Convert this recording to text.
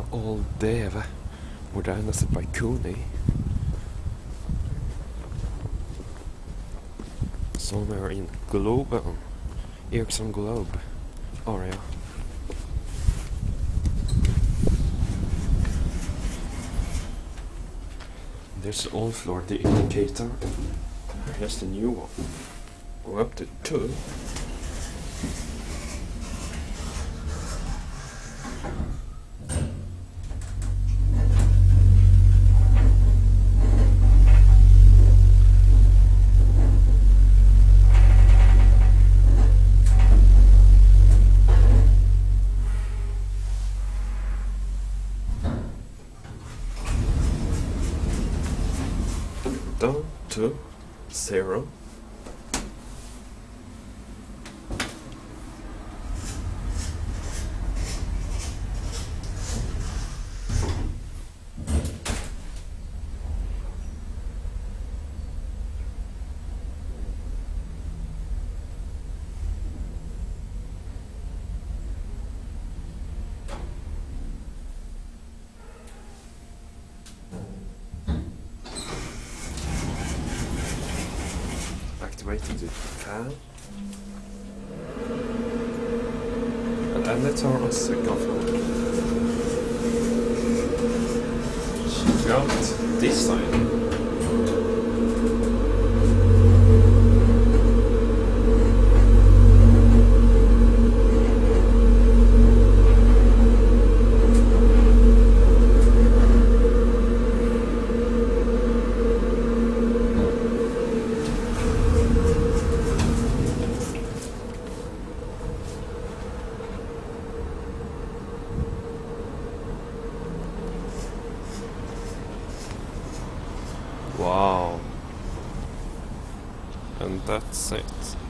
all DEVE Modernised by KONE. Somewhere in Arenavägen Globe area. There's the old floor, the indicator. Here's the new one. Go up to 2. Down to 0. Activating the fan. An elevator on second floor. Check out this side. Wow. And that's it.